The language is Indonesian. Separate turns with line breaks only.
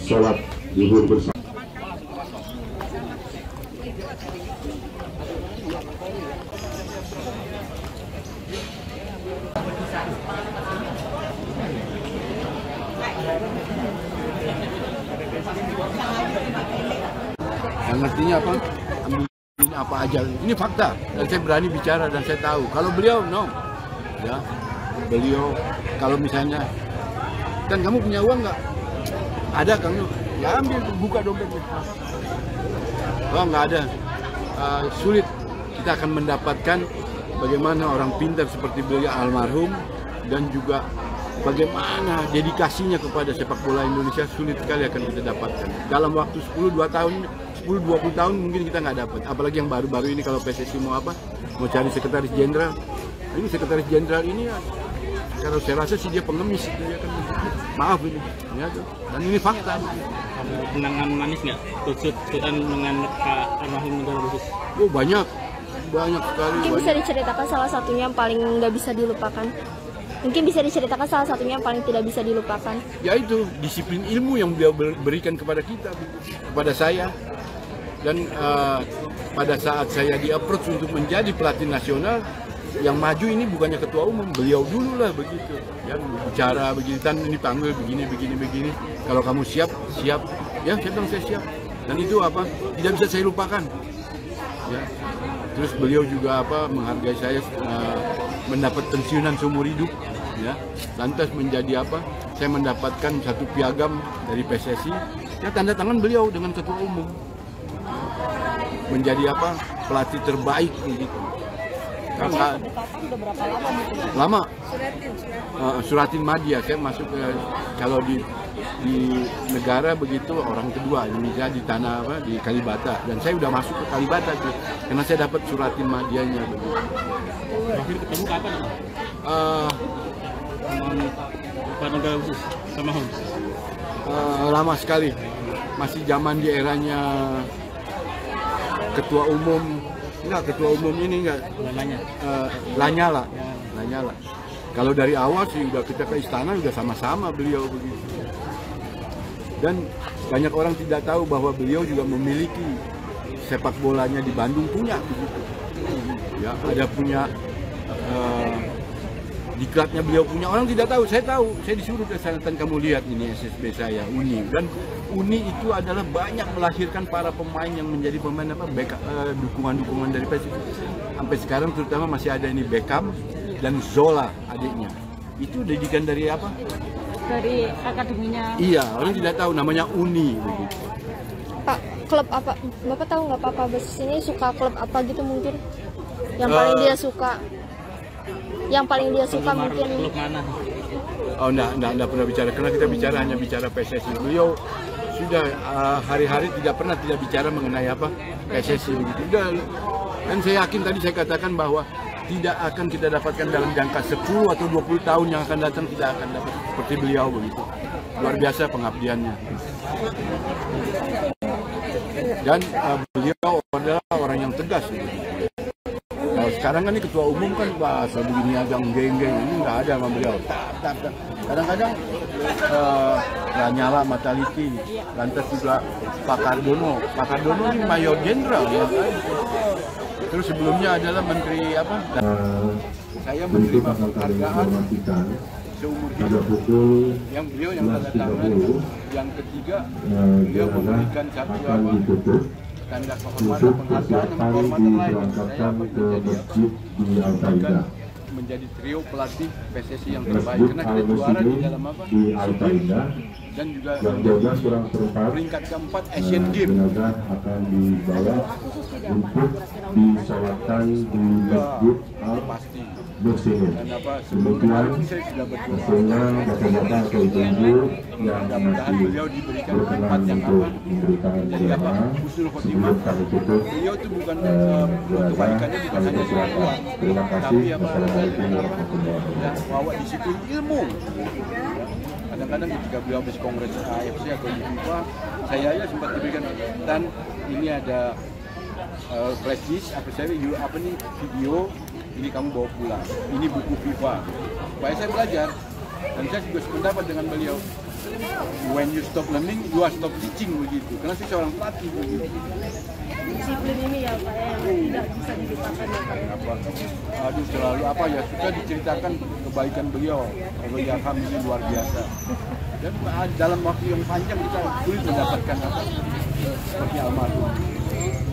sholat zuhur bersama.
Yang ngertinya apa? Ambil apa aja. Ini fakta dan saya berani bicara dan saya tahu. Kalau beliau no, ya beliau kalau misalnya kan kamu punya uang nggak? Ada kamu, ya ambil buka dompetnya. Oh nggak ada, sulit kita akan mendapatkan bagaimana orang pintar seperti beliau almarhum dan juga bagaimana dedikasinya kepada sepak bola Indonesia sulit sekali akan kita dapatkan. Dalam waktu 10-20 tahun mungkin kita nggak dapat. Apalagi yang baru-baru ini kalau PSSI mau apa? Mau cari sekretaris jenderal. Ini sekretaris jenderal ini kalau saya rasa sih dia pengemis. Dia kan, maaf ini. Ya, dan ini fakta.
Ada kenangan manis nggak? Tututan dengan Pak almarhum negara khusus?
Oh banyak sekali.
Mungkin bisa diceritakan salah satunya yang paling nggak bisa dilupakan. Mungkin bisa diceritakan salah satunya yang paling tidak bisa dilupakan.
Yaitu disiplin ilmu yang beliau berikan kepada kita, kepada saya. Dan pada saat saya di-approach untuk menjadi pelatih nasional, yang maju ini bukannya ketua umum, beliau dulu lah begitu. Ya, bicara begitu, dan ini panggil begini. Kalau kamu siap. Ya, saya bilang saya siap. Dan itu apa? Tidak bisa saya lupakan. Ya. Terus beliau juga apa? Menghargai saya mendapat pensiunan seumur hidup. Ya, lantas menjadi apa? Saya mendapatkan satu piagam dari PSSI. Ya, tanda tangan beliau dengan ketua umum. Menjadi apa? Pelatih terbaik begitu.
Udah berapa lama gitu?
Lama. Suratin Madya. Saya masuk kalau di negara begitu orang kedua Indonesia di tanah apa di Kalibata, dan saya udah masuk ke Kalibata tuh karena saya dapat Suratin Madyanya begitu.
Terakhir ketemu kapan? Pak negara khusus sama Hon.
Lama sekali, masih zaman di eranya ketua umum ini enggak Lanyala. Kalau dari awal sih udah kita ke istana udah sama-sama beliau begitu. Dan banyak orang tidak tahu bahwa beliau juga memiliki sepak bolanya di Bandung punya begitu. Ya, ada punya diklatnya beliau punya, orang tidak tahu, saya tahu, saya disuruh ke sana, kamu lihat ini SSB saya, Uni, dan Uni itu adalah banyak melahirkan para pemain yang menjadi pemain apa, dukungan dari PSSI. Sampai sekarang terutama masih ada ini Beckham dan Zola adiknya, itu didikan dari apa?
Dari akademinya.
Iya, orang tidak tahu namanya Uni begitu.
Pak, klub apa? Bapak tahu nggak Pak Bes ini suka klub apa gitu mungkin? Yang paling dia suka? Yang paling dia suka mungkin?
Klub mana?
Oh, enggak pernah bicara, karena kita hanya bicara PSSI. Beliau sudah hari-hari tidak pernah bicara mengenai apa PSSI begitu. Dan saya yakin tadi saya katakan bahwa tidak akan kita dapatkan dalam jangka 10 atau 20 tahun yang akan datang, tidak akan dapat seperti beliau begitu. Luar biasa pengabdiannya. Dan beliau adalah orang yang tegas begitu. Nah, sekarang kan ini ketua umum kan bahasa begini agak geng-geng, ini nggak ada sama beliau. Kadang-kadang Lanyala Mataliti, lantas juga Pak Kardono ini mayor jenderal ya. Terus sebelumnya adalah menteri apa? Saya menerima penghargaan seumur hidup yang beliau yang tanda tangan. Yang ketiga, beliau memberikan satu apa? Tanda kehormatan penghargaan dan kehormatan lain. Saya menjadi trio pelatih PSSI yang terbaik karena kita juara di dalam apa? Dan juga peringkat keempat Asian Games.
Akan dibawa untuk disolatkan di masjid
pasti.
Dan apa sebelumnya bapak-bapak atau ibu-ibu yang masih
beliau diberikan tempat yang
untuk
apa?
memberikan
Jadi apa? Husnul khotimah. Beliau itu bukan kebaikannya bukan hanya soal uang,
Terima kasih.
tapi apa?
Wassalamualaikum warahmatullahi wabarakatuh.
Bawa disiplin ilmu. Kadang-kadang ketika beliau habis kongres AFC atau di FIFA, saya aja sempat diberikan, dan ini ada flash disk, apa nih video, ini kamu bawa pulang, ini buku FIFA, supaya saya belajar, dan saya juga sependapat dengan beliau. when you stop learning, you are stop teaching begitu. Karena saya seorang pelatih begitu.
Disiplin ini ya Pak ya, yang tidak bisa dilupakan ya Pak ya.
Apa? Aduh selalu apa ya, suka diceritakan kebaikan beliau. Kalau Yarham ini luar biasa. Dan dalam waktu yang panjang kita sulit mendapatkan apa seperti almarhum.